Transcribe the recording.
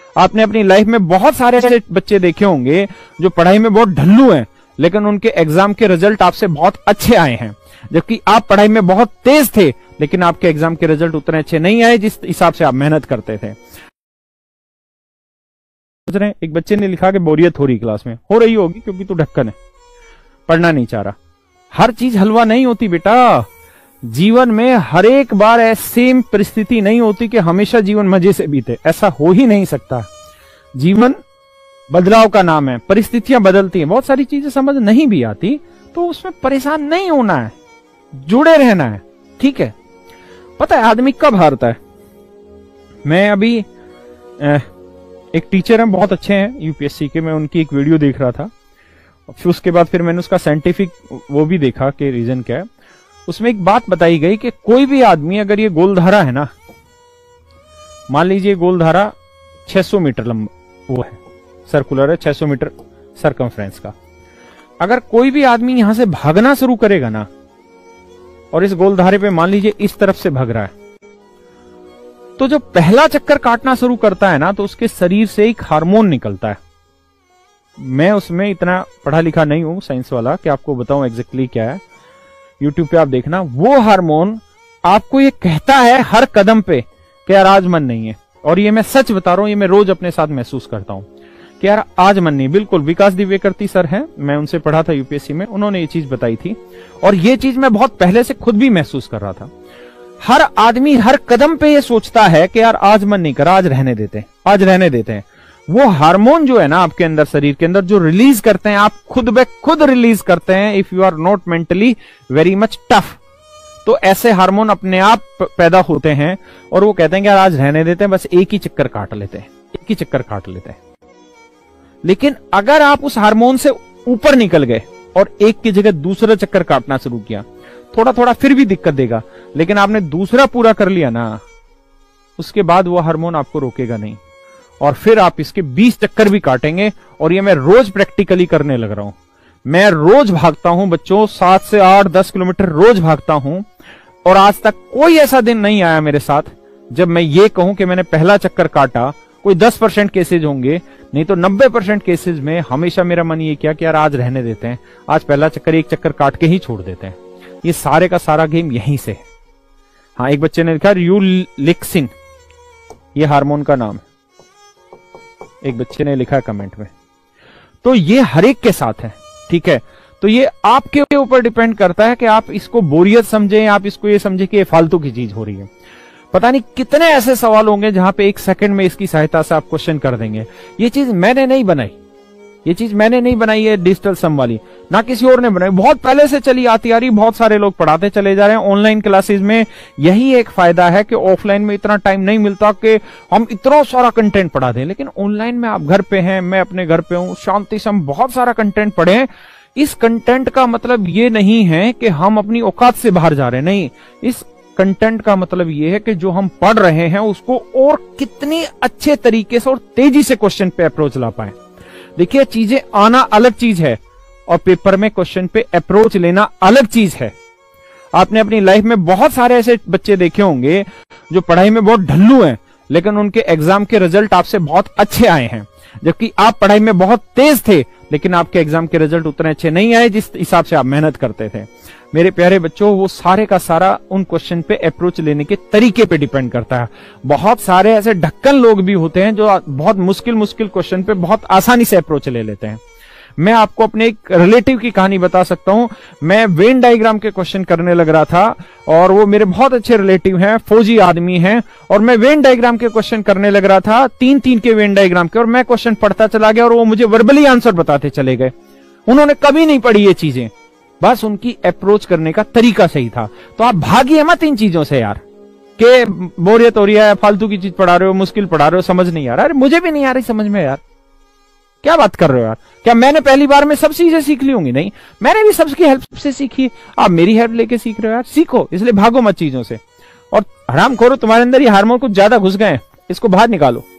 आपने अपनी लाइफ में बहुत सारे ऐसे बच्चे देखे होंगे जो पढ़ाई में बहुत ढल्लू हैं, लेकिन उनके एग्जाम के रिजल्ट आपसे बहुत अच्छे आए हैं, जबकि आप पढ़ाई में बहुत तेज थे लेकिन आपके एग्जाम के रिजल्ट उतने अच्छे नहीं आए जिस हिसाब से आप मेहनत करते थे। एक बच्चे ने लिखा कि बोरियत हो रही क्लास में, हो रही होगी क्योंकि तू ढक्कन है, पढ़ना नहीं चाह रहा। हर चीज हलवा नहीं होती बेटा, जीवन में हर एक बार ऐसी परिस्थिति नहीं होती कि हमेशा जीवन मजे से बीते, ऐसा हो ही नहीं सकता। जीवन बदलाव का नाम है, परिस्थितियां बदलती हैं, बहुत सारी चीजें समझ नहीं भी आती तो उसमें परेशान नहीं होना है, जुड़े रहना है, ठीक है। पता है आदमी कब हारता है? मैं अभी एक टीचर हैं, बहुत अच्छे हैं यूपीएससी के, मैं उनकी एक वीडियो देख रहा था, फिर उसके बाद फिर मैंने उसका साइंटिफिक वो भी देखा कि रीजन क्या है। उसमें एक बात बताई गई कि कोई भी आदमी अगर ये गोलधारा है ना, मान लीजिए गोलधारा 600 मीटर लंबा वो है, सर्कुलर है, 600 मीटर सरकमफ्रेंस का। अगर कोई भी आदमी यहां से भागना शुरू करेगा ना और इस गोलधारे पे मान लीजिए इस तरफ से भाग रहा है, तो जो पहला चक्कर काटना शुरू करता है ना तो उसके शरीर से एक हार्मोन निकलता है। मैं उसमें इतना पढ़ा लिखा नहीं हूं साइंस वाला कि आपको बताऊं एग्जैक्टली क्या है, यूट्यूब पे आप देखना। वो हार्मोन आपको ये कहता है हर कदम पे कि यार आज मन नहीं है, और ये मैं सच बता रहा हूं, ये मैं रोज अपने साथ महसूस करता हूं कि यार आज मन नहीं। बिल्कुल विकास दिव्यकर्ती सर हैं, मैं उनसे पढ़ा था यूपीएससी में, उन्होंने ये चीज बताई थी और ये चीज मैं बहुत पहले से खुद भी महसूस कर रहा था। हर आदमी हर कदम पे ये सोचता है कि यार आज मन नहीं करा, आज रहने देते हैं, आज रहने देते हैं। वो हार्मोन जो है ना आपके अंदर, शरीर के अंदर जो रिलीज करते हैं, आप खुद ब खुद रिलीज करते हैं if you are not mentally very much tough. तो ऐसे हार्मोन अपने आप पैदा होते हैं और वो कहते हैं कि यार आज रहने देते हैं, बस एक ही चक्कर काट लेते हैं, एक ही चक्कर काट लेते हैं। लेकिन अगर आप उस हार्मोन से ऊपर निकल गए और एक की जगह दूसरा चक्कर काटना शुरू किया, थोड़ा थोड़ा फिर भी दिक्कत देगा, लेकिन आपने दूसरा पूरा कर लिया ना, उसके बाद वो हार्मोन आपको रोकेगा नहीं और फिर आप इसके 20 चक्कर भी काटेंगे। और ये मैं रोज प्रैक्टिकली करने लग रहा हूं। मैं रोज भागता हूं बच्चों, 7 से 8 10 किलोमीटर रोज भागता हूं और आज तक कोई ऐसा दिन नहीं आया मेरे साथ जब मैं ये कहूं कि मैंने पहला चक्कर काटा। कोई 10% केसेज होंगे, नहीं तो 90% केसेज में हमेशा मेरा मन ये किया कि यार आज रहने देते हैं, आज पहला चक्कर एक चक्कर काट के ही छोड़ देते हैं। ये सारे का सारा गेम यहीं से है। हाँ, एक बच्चे ने लिखा यूलिक्सिन, ये हार्मोन का नाम है, एक बच्चे ने लिखा है कमेंट में। तो ये हर एक के साथ है, ठीक है। तो ये आपके ऊपर डिपेंड करता है कि आप इसको बोरियत समझें, आप इसको ये समझे कि ये फालतू की चीज हो रही है। पता नहीं कितने ऐसे सवाल होंगे जहां पे 1 सेकंड में इसकी सहायता से आप क्वेश्चन कर देंगे। ये चीज मैंने नहीं बनाई, ये चीज मैंने नहीं बनाई है डिजिटल सम वाली, ना किसी और ने बनाई, बहुत पहले से चली आती आ रही, बहुत सारे लोग पढ़ाते चले जा रहे हैं। ऑनलाइन क्लासेस में यही एक फायदा है कि ऑफलाइन में इतना टाइम नहीं मिलता कि हम इतना सारा कंटेंट पढ़ा दें, लेकिन ऑनलाइन में आप घर पे हैं, मैं अपने घर पे हूं, शांति से हम बहुत सारा कंटेंट पढ़े। इस कंटेंट का मतलब ये नहीं है कि हम अपनी औकात से बाहर जा रहे हैं, नहीं। इस कंटेंट का मतलब ये है कि जो हम पढ़ रहे हैं उसको और कितनी अच्छे तरीके से और तेजी से क्वेश्चन पे अप्रोच ला पाए। देखिए, चीजें आना अलग चीज है और पेपर में क्वेश्चन पे अप्रोच लेना अलग चीज है। आपने अपनी लाइफ में बहुत सारे ऐसे बच्चे देखे होंगे जो पढ़ाई में बहुत ढल्लू हैं, लेकिन उनके एग्जाम के रिजल्ट आपसे बहुत अच्छे आए हैं, जबकि आप पढ़ाई में बहुत तेज थे लेकिन आपके एग्जाम के रिजल्ट उतने अच्छे नहीं आए जिस हिसाब से आप मेहनत करते थे। मेरे प्यारे बच्चों, वो सारे का सारा उन क्वेश्चन पे अप्रोच लेने के तरीके पे डिपेंड करता है। बहुत सारे ऐसे ढक्कन लोग भी होते हैं जो बहुत मुश्किल क्वेश्चन पे बहुत आसानी से अप्रोच ले लेते हैं। मैं आपको अपने एक रिलेटिव की कहानी बता सकता हूं। मैं वेन डायग्राम के क्वेश्चन करने लग रहा था और वो मेरे बहुत अच्छे रिलेटिव हैं, फौजी आदमी हैं, और मैं वेन डायग्राम के क्वेश्चन करने लग रहा था, 3 के वेन डायग्राम के, और मैं क्वेश्चन पढ़ता चला गया और वो मुझे वर्बली आंसर बताते चले गए। उन्होंने कभी नहीं पढ़ी ये चीजें, बस उनकी अप्रोच करने का तरीका सही था। तो आप भागिए मत इन चीजों से यार, के बोरियत हो रही है, फालतू की चीज पढ़ा रहे हो, मुश्किल पढ़ा रहे हो, समझ नहीं आ रहा। अरे मुझे भी नहीं आ रही समझ में यार, क्या बात कर रहे हो यार? क्या मैंने पहली बार में सब चीजें सीख ली होंगी? नहीं, मैंने भी सबकी हेल्प से सीखी। आप मेरी हेल्प लेके सीख रहे हो यार, सीखो, इसलिए भागो मत चीजों से। और हराम खोरो, तुम्हारे अंदर ये हार्मोन कुछ ज्यादा घुस गए हैं, इसको बाहर निकालो।